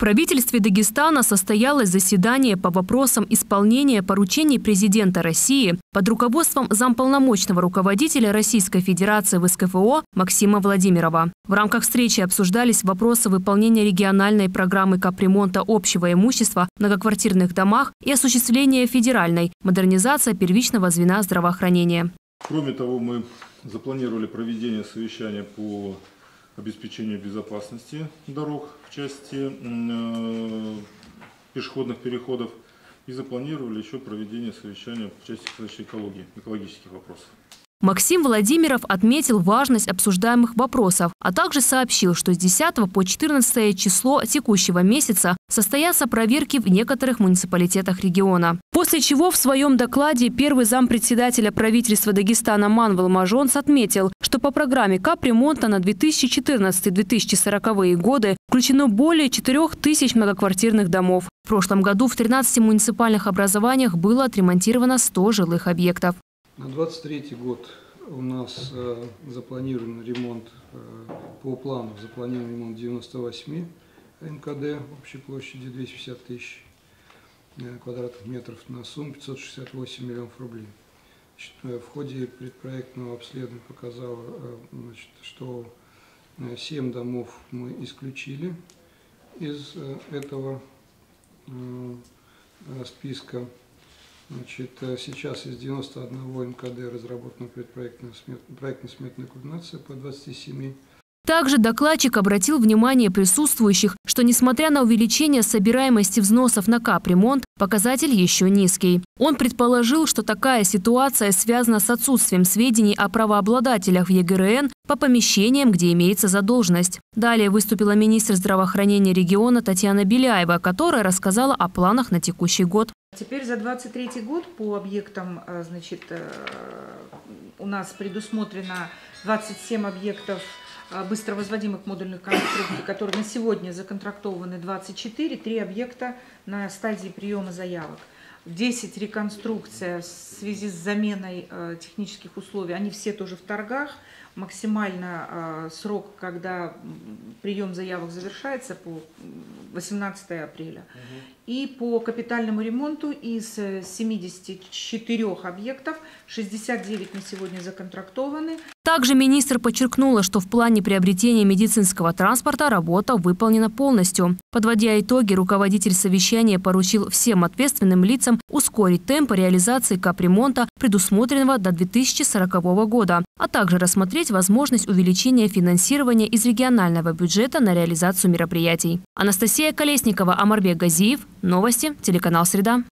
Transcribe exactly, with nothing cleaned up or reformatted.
правительстве Дагестана состоялось заседание по вопросам исполнения поручений президента России под руководством замполномочного руководителя Российской Федерации в эс ка эф о Максима Владимирова. В рамках встречи обсуждались вопросы выполнения региональной программы капремонта общего имущества в многоквартирных домах и осуществления федеральной модернизации первичного звена здравоохранения. Кроме того, мы запланировали проведение совещания по обеспечению безопасности дорог в части э, пешеходных переходов и запланировали еще проведение совещания в части экологии, экологических вопросов. Максим Владимиров отметил важность обсуждаемых вопросов, а также сообщил, что с десятого по четырнадцатое число текущего месяца состоятся проверки в некоторых муниципалитетах региона. После чего в своем докладе первый зампредседателя правительства Дагестана Манвел Мажонс отметил, что по программе капремонта на две тысячи четырнадцатый — две тысячи сороковые годы включено более четырёх тысяч многоквартирных домов. В прошлом году в тринадцати муниципальных образованиях было отремонтировано сто жилых объектов. На двадцать третий год у нас э, запланирован ремонт, э, по плану запланирован ремонт девяноста восьми эм ка дэ общей площадью двести пятьдесят тысяч э, квадратных метров на сумму пятьсот шестьдесят восемь миллионов рублей. Значит, э, в ходе предпроектного обследования показало, э, значит, что э, семь домов мы исключили из э, этого э, списка. Значит, сейчас из девяноста одного эм ка дэ разработана проектно-сметная кульминация по двадцати семи. Также докладчик обратил внимание присутствующих, что несмотря на увеличение собираемости взносов на капремонт, показатель еще низкий. Он предположил, что такая ситуация связана с отсутствием сведений о правообладателях в е гэ эр эн по помещениям, где имеется задолженность. Далее выступила министр здравоохранения региона Татьяна Беляева, которая рассказала о планах на текущий год. Теперь за двадцать третий год по объектам, значит, у нас предусмотрено двадцать семь объектов быстро возводимых модульных конструкций, которые на сегодня законтрактованы двадцать четыре, три объекта на стадии приема заявок. десять реконструкций в связи с заменой технических условий, они все тоже в торгах. Максимально э, срок, когда прием заявок завершается, по восемнадцатое апреля. Угу. И по капитальному ремонту из семидесяти четырёх объектов шестьдесят девять на сегодня законтрактованы. Также министр подчеркнула, что в плане приобретения медицинского транспорта работа выполнена полностью. Подводя итоги, руководитель совещания поручил всем ответственным лицам ускорить темпы реализации капремонта, предусмотренного до две тысячи сорокового года, а также рассмотреть возможность увеличения финансирования из регионального бюджета на реализацию мероприятий. Анастасия Колесникова, Омарбек Газиев. Новости. Телеканал «Среда».